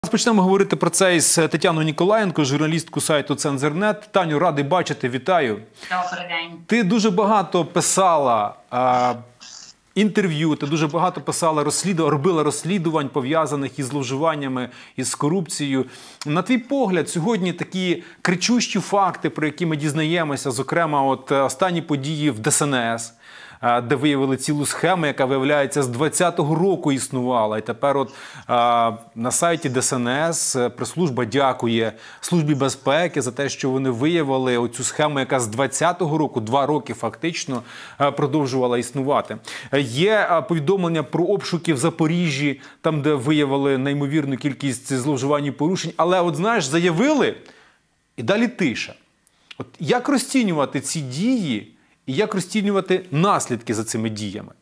Почнемо говорити про це із Тетяною Ніколаєнко, журналісткою сайту Цензор.нет. Таню, радий бачити, вітаю. Добрий день. Ти дуже багато писала інтерв'ю, ти дуже багато писала, робила розслідувань, пов'язаних із зловживаннями, із корупцією. На твій погляд, сьогодні такі кричущі факти, про які ми дізнаємося, зокрема, останні події в ДСНС, де виявили цілу схему, яка, виявляється, з 20-го року існувала. І тепер на сайті ДСНС прес-служба дякує Службі безпеки за те, що вони виявили оцю схему, яка з 20-го року, 2 роки фактично, продовжувала існувати. Є повідомлення про обшуки в Запоріжжі, там, де виявили неймовірну кількість зловживань і порушень. Але, знаєш, заявили, і далі тиша. Як розцінювати ці дії і як розцінювати наслідки за цими діями?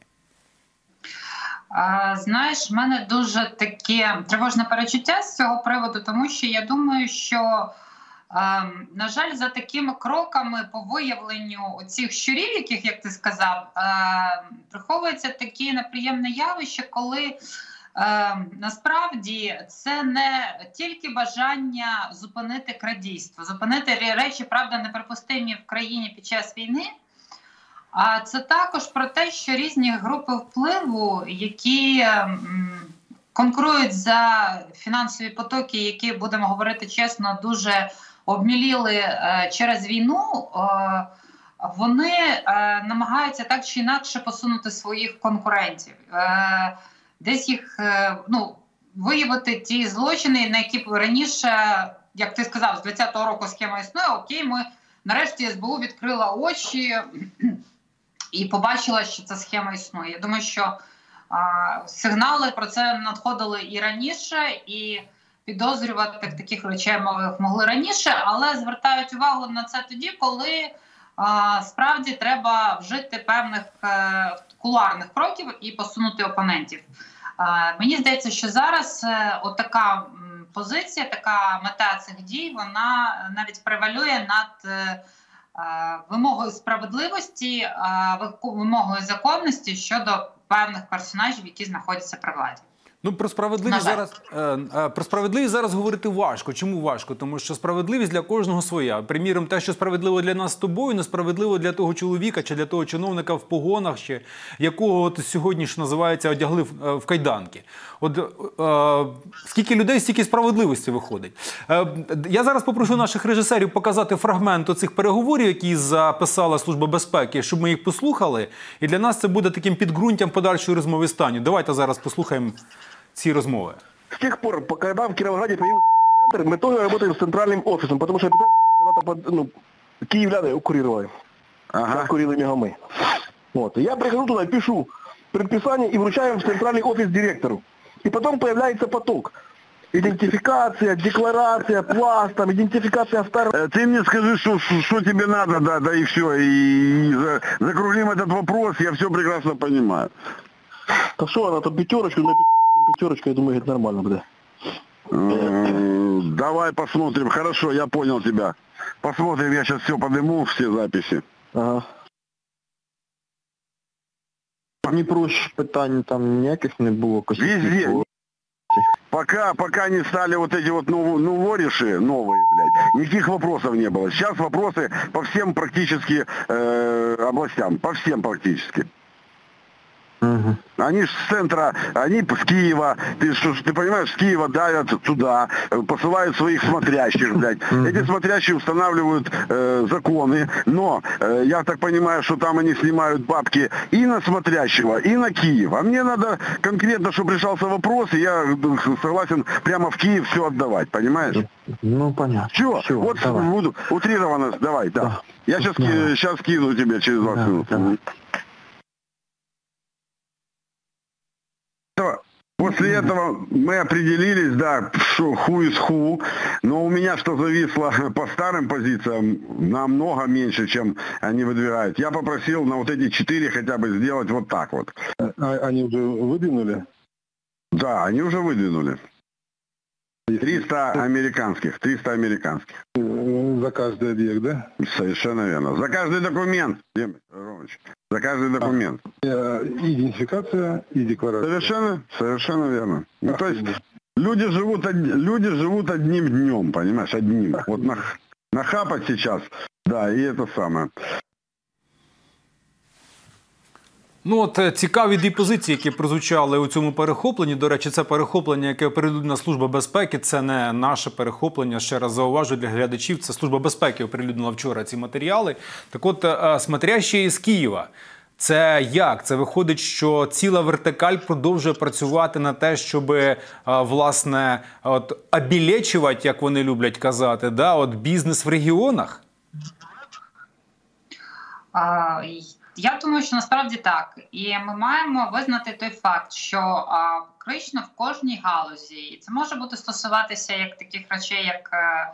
Знаєш, в мене дуже таке тривожне перечуття з цього приводу, тому що я думаю, що, на жаль, за такими кроками по виявленню цих щурів, яких, як ти сказав, приховується таке неприємне явище, коли насправді це не тільки бажання зупинити крадійство, зупинити речі, правда, неприпустимі в країні під час війни, а це також про те, що різні групи впливу, які конкурують за фінансові потоки, які, будемо говорити чесно, дуже обміліли через війну, вони намагаються так чи інакше посунути своїх конкурентів. Десь їх, виявити ті злочини, на які раніше, як ти сказав, з 20-го року схема існує, окей, ми нарешті СБУ відкрила очі і побачила, що ця схема існує. Я думаю, що сигнали про це надходили і раніше, і підозрювати в таких речей могли раніше, але звертають увагу на це тоді, коли справді треба вжити певних кулуарних кроків і посунути опонентів. Мені здається, що зараз отака позиція, така мета цих дій, вона навіть превалює над вимогою справедливості, вимогою законності щодо певних персонажів, які знаходяться при владі. Про справедливість зараз говорити важко. Чому важко? Тому що справедливість для кожного своя. Приміром, те, що справедливо для нас з тобою, не справедливо для того чоловіка чи для того чиновника в погонах, ще, якого сьогодні ж називається одягли в кайданки. Скільки людей, стільки справедливості виходить. Я зараз попрошу наших режисерів показати фрагмент оцих переговорів, які записала Служба безпеки, щоб ми їх послухали. І для нас це буде таким підґрунтям подальшої розмови з Таню. Давайте зараз послухаємо ці розмови. С тех пор, когда в Кировограде появился эпицентр, мы тоже работаем с центральным офисом, потому что эпицентр когда-то киевляне курировали. Курили мегамы. Я прихожу туда, пишу предписание и вручаю в центральный офис директору. И потом появляется поток. Идентификация, декларация, пласт, идентификация вторая. Ты мне скажи, что тебе надо, да и все. И закруглим этот вопрос, я все прекрасно понимаю. Да что она там пятерочку, я думаю, это нормально будет. Давай посмотрим. Хорошо, я понял тебя. Посмотрим, я сейчас все подниму, все записи. Ага. Не проще питань там ніяких не було. Везде. Пока не стали вот эти вориши новые, блядь, никаких вопросов не было. Сейчас вопросы по всем практически областям, по всем практически. Угу. Они ж с центра, они с Киева, ты понимаешь, с Киева давят туда, посылают своих смотрящих, блядь. Эти смотрящие устанавливают законы, но я так понимаю, что там они снимают бабки и на смотрящего, и на Киев. А мне надо конкретно, чтобы решался вопрос, и я согласен прямо в Киев все отдавать, понимаешь? Ну, понятно. Все, вот буду утрированно, давай, да. Я сейчас кину тебе через 20 минут. Давай. После этого мы определились, да, что who is who, но у меня что зависло по старым позициям намного меньше, чем они выдвигают. Я попросил на вот эти 4 хотя бы сделать вот так вот. Они уже выдвинули? Да, они уже выдвинули. 300 американских. За каждый объект, да? Совершенно верно. За каждый документ, Ромыч, за каждый документ. Идентификация и декларация. Совершенно верно. То есть Люди живут одним днем, понимаешь, одним. Вот нахапать сейчас, да, и это самое. Ну от цікаві дві позиції, які прозвучали у цьому перехопленні. До речі, це перехоплення, яке оприлюднила Служба безпеки. Це не наше перехоплення. Ще раз зауважу для глядачів. Це Служба безпеки оприлюднила вчора ці матеріали. Так от, смотрящі із Києва. Це як? Це виходить, що ціла вертикаль продовжує працювати на те, щоб, власне, обілечувати, як вони люблять казати, да, от бізнес в регіонах? Я думаю, що насправді так. І ми маємо визнати той факт, що практично в кожній галузі, і це може бути стосуватися як таких речей, як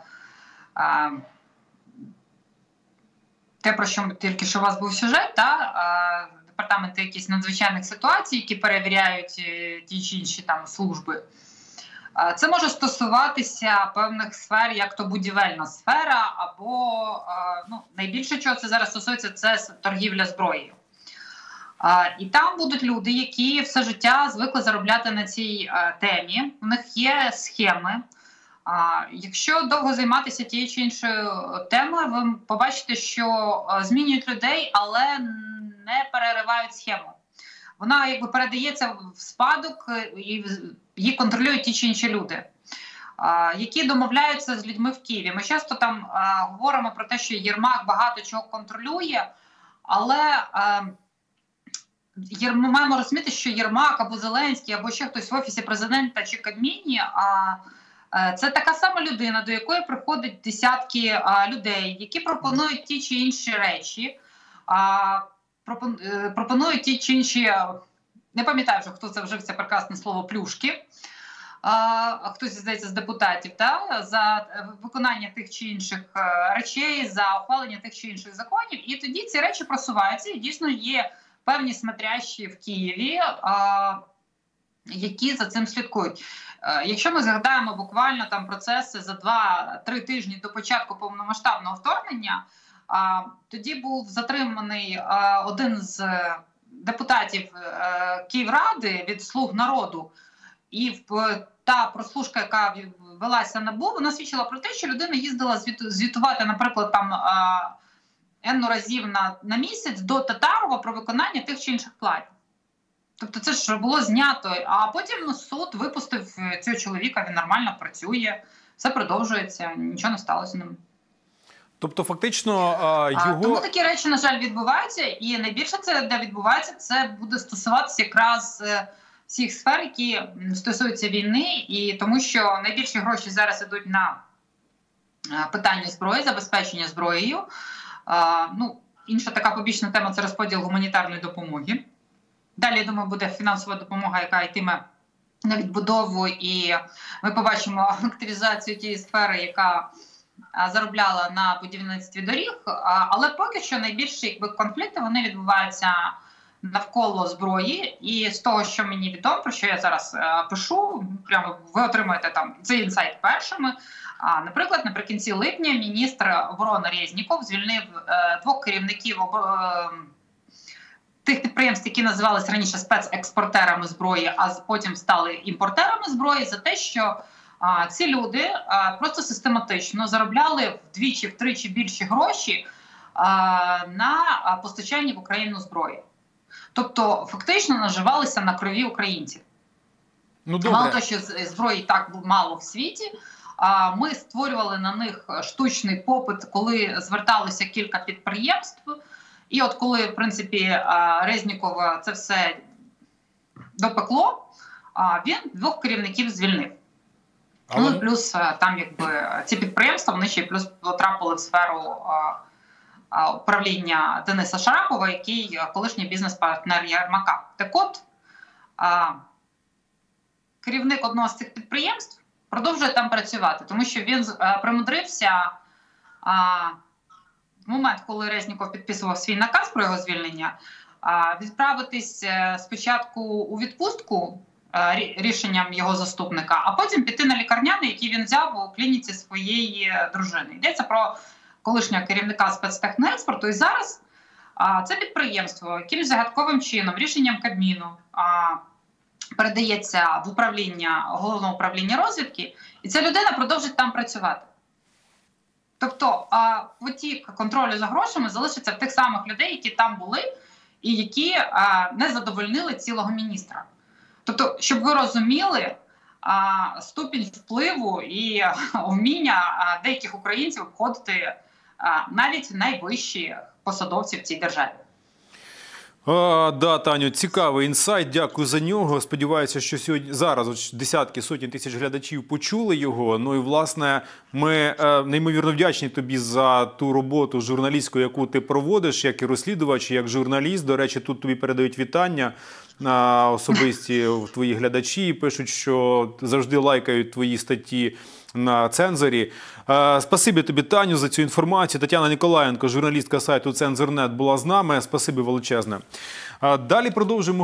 те, про що тільки що у вас був сюжет, департаменти якісь надзвичайних ситуацій, які перевіряють ті чи інші там служби. Це може стосуватися певних сфер, як то будівельна сфера, або найбільше чого це зараз стосується, це торгівля зброєю. І там будуть люди, які все життя звикли заробляти на цій темі. У них є схеми. Якщо довго займатися тією чи іншою темою, ви побачите, що змінюють людей, але не переривають схему. Вона якби передається в спадок, і її контролюють ті чи інші люди, які домовляються з людьми в Києві. Ми часто там говоримо про те, що Єрмак багато чого контролює, але ми маємо розуміти, що Єрмак або Зеленський, або ще хтось в Офісі Президента чи Кабміні це така сама людина, до якої приходять десятки людей, які пропонують ті чи інші речі, пропонують ті чи інші, не пам'ятаю вже, хто це вжив це прекрасне слово, плюшки, хтось, здається, з депутатів, за виконання тих чи інших речей, за ухвалення тих чи інших законів. І тоді ці речі просуваються, і дійсно є певні смотрящі в Києві, які за цим слідкують. Якщо ми згадаємо буквально там процеси за 2-3 тижні до початку повномасштабного вторгнення, тоді був затриманий один з депутатів Київради від «Слуг народу», і та прослушка, яка велася НАБУ, вона свідчила про те, що людина їздила звітувати, наприклад, там енну разів на місяць до Татарова про виконання тих чи інших планів. Тобто це ж було знято, а потім суд випустив цього чоловіка, він нормально працює, все продовжується, нічого не сталося з ним. Тобто фактично його... Тому такі речі, на жаль, відбуваються, і найбільше це, де відбувається, це буде стосуватися якраз всіх сфер, які стосуються війни, і тому що найбільші гроші зараз йдуть на питання зброї, забезпечення зброєю. Інша така побічна тема – це розподіл гуманітарної допомоги. Далі, я думаю, буде фінансова допомога, яка йтиме на відбудову, і ми побачимо активізацію тієї сфери, яка заробляла на будівництві доріг. Але поки що найбільші конфлікти вони відбуваються навколо зброї. І з того, що мені відомо, про що я зараз пишу, прямо ви отримаєте там цей інсайт першими. Наприклад, наприкінці липня міністр оборони Резніков звільнив 2 керівників тих підприємств, які називалися раніше спецекспортерами зброї, а потім стали імпортерами зброї, за те, що ці люди просто систематично заробляли вдвічі-втричі більші гроші на постачанні в Україну зброї. Тобто фактично наживалися на крові українців. Мало того, що зброї так мало в світі, ми створювали на них штучний попит, коли зверталося кілька підприємств. І от коли, в принципі, Резніков це все допекло, він 2 керівників звільнив. Ну, плюс там якби ці підприємства, вони ще плюс потрапили в сферу управління Дениса Шарапова, який колишній бізнес-партнер Єрмака. Так от, керівник одного з цих підприємств продовжує там працювати, тому що він примудрився в момент, коли Резніков підписував свій наказ про його звільнення, відправитись спочатку у відпустку рішенням його заступника, а потім піти на лікарняний, який він взяв у клініці своєї дружини. Йдеться про колишнього керівника спецтехноекспорту. І зараз це підприємство якимось загадковим чином, рішенням Кабміну, передається в управління, головного управління розвідки, і ця людина продовжить там працювати. Тобто потік контролю за грошами залишиться в тих самих людей, які там були і які не задовольнили цілого міністра. Тобто, щоб ви розуміли ступінь впливу і вміння деяких українців обходити навіть найвищі посадовці в цій державі. Да, Таню, цікавий інсайт, дякую за нього. Сподіваюся, що сьогодні зараз десятки, сотні тисяч глядачів почули його. Ну і, власне, ми неймовірно вдячні тобі за ту роботу журналістську, яку ти проводиш, як і розслідувач, як журналіст. До речі, тут тобі передають вітання особисті твої глядачі, пишуть, що завжди лайкають твої статті на Цензорі. Спасибі тобі, Таню, за цю інформацію. Тетяна Ніколаєнко, журналістка сайту Цензор.нет, була з нами. Спасибі величезне. Далі продовжимо.